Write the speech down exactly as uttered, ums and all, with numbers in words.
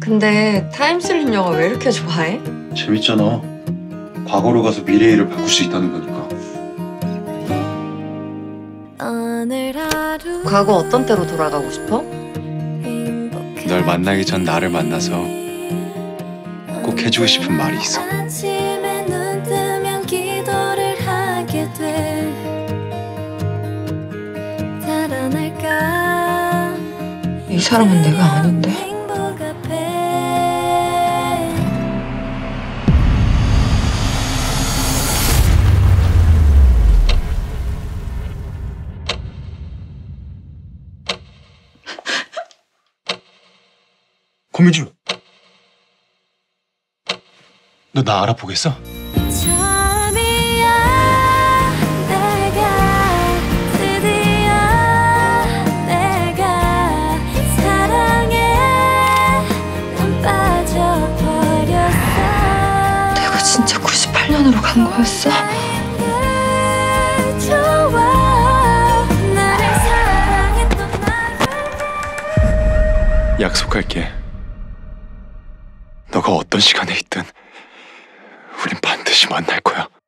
근데 타임슬립 영화 왜 이렇게 좋아해? 재밌잖아. 과거로 가서 미래의 일을 바꿀 수 있다는 거니까. 과거 어떤 때로 돌아가고 싶어? 널 만나기 전 나를 만나서 꼭 해주고 싶은 말이 있어. 이 사람은 내가 아닌데. 고민주, 너 나 알아보겠어? 내가 진짜 구십팔 년으로 간 거였어? 약속할게. 너가 어떤 시간에 있든 우린 반드시 만날 거야.